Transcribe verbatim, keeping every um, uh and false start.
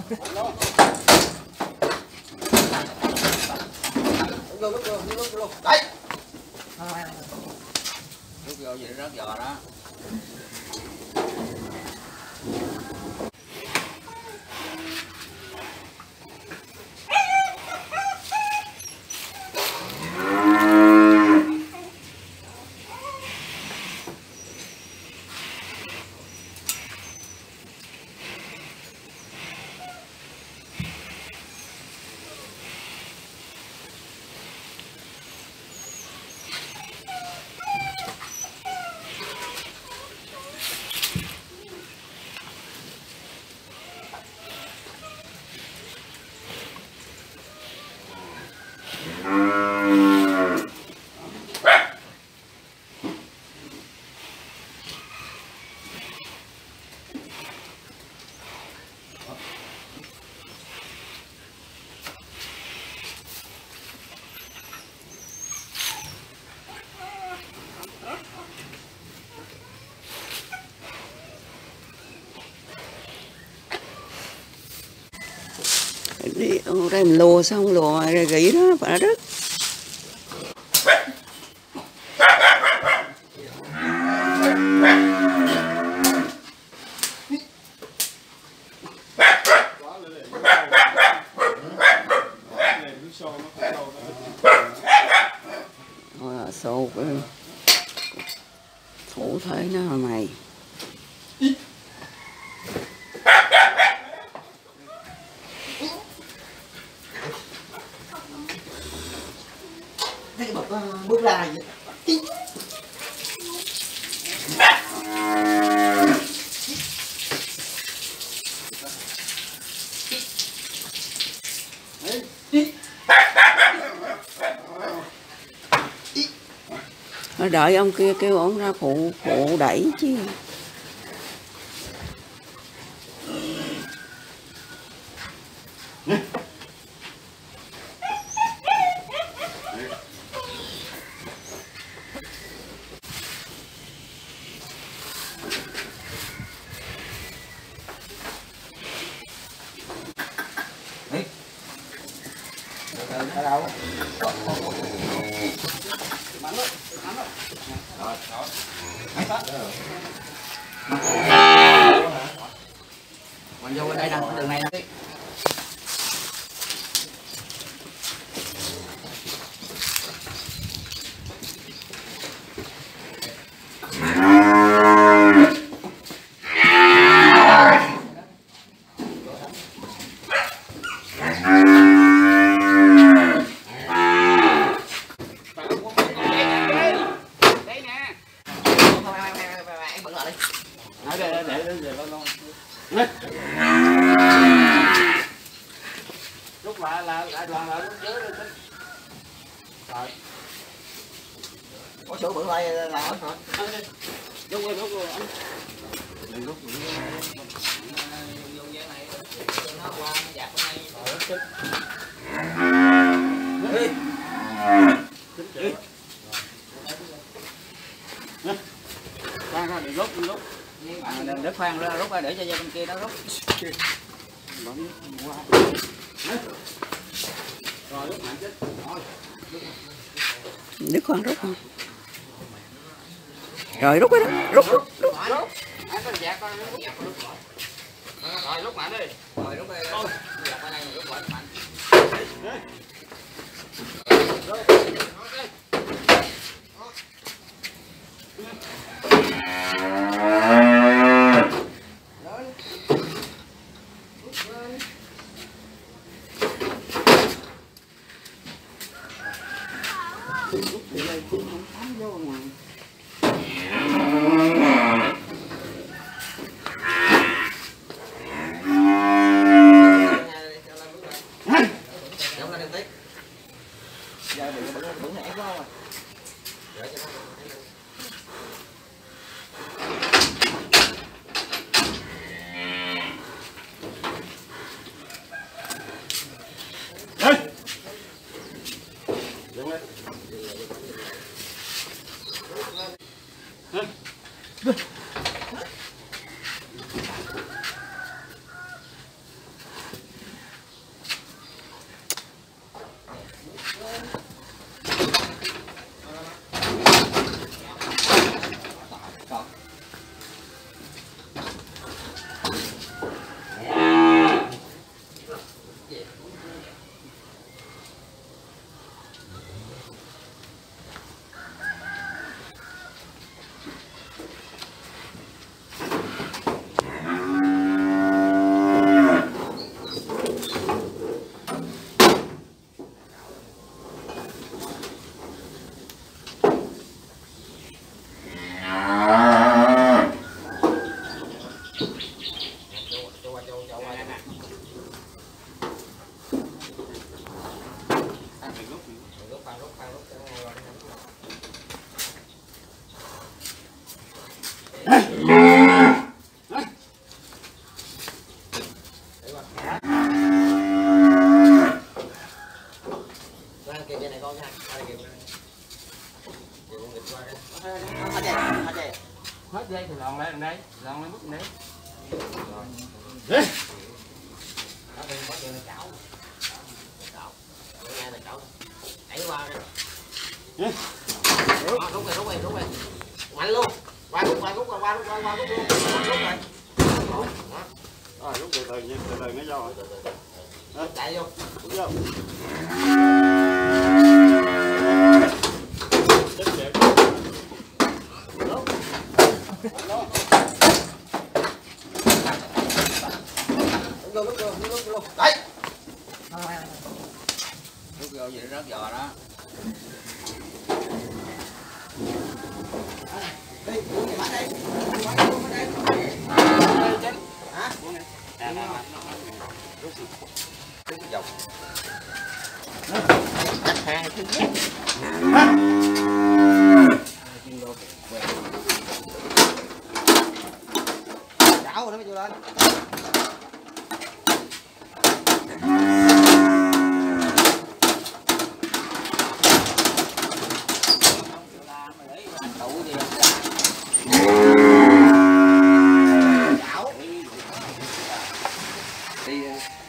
Lúc lúc lúc lúc lúc đấy. Lúc vô gì nó rớt giò đó. Đi ở đây mình lùa xong lùa gỉ đó phải đó. Rồi sâu cái thủ thể nó là mày. Thấy cái bậc bước ra vậy. Nó đợi ông kia kêu ổng ra phụ phụ đẩy chứ. Ở đâu? Mình vô bên đây nè, đường này nè. Lúc lại là lại đoàn lại lúc dưới đi. Rồi. Có chỗ bự lại là hết rồi. Lúc rồi lúc rồi anh. Đừng lúc nữa. Vô dễ này nó qua nó dạt ở đây. Rồi chết. Đi. Đi. Khoan khoan đừng lúc đừng lúc. À, đừng để khoan ra rút ra để cho bên kia đó rút. Rồi lúc mạnh chết. Rồi. Đứa con rút không? Rồi rút cái đó, rút rút rút. Anh có dạt con rút dạt con. Rồi lúc mạnh đi. Rồi rút đây. Dạt ở đây rút mạnh mạnh. Rồi. Giờ bị bữa bữa này ép quá rồi. nè nè. ăn phải gốc đi. Rút khoan rút khoan rút cho nó ngon. Kìa cái này con nha, đây kìa. Kìa con nghịch qua đây. Hết dây, hết dây. Hết dây thì lòn lại đằng đây, lòn lên bút này. Đó đi có chuyện là chảo. Chảo. Nghe là chảo. Đẩy qua đây. Đó, rút rồi, rút rồi, rút rồi. Mạnh luôn. Qua rút, qua rút, qua qua rút, qua qua rút luôn. Rút rồi. Đó. Rồi rút từ từ nha, từ từ nó vô. Đó, chạy vô. Rút vô. Lúc vô, lúc vô, lúc vô. Đấy. Lúc vô vậy nó rớt giò đó. Đi, đi, bắt đây. Bắt đây, bắt đây. Hả? À, nó Rút đi. Rút cái dòng. cắt hai thứ nhất. Chảo rồi nó mới vô lên. Đủ gì chảo đi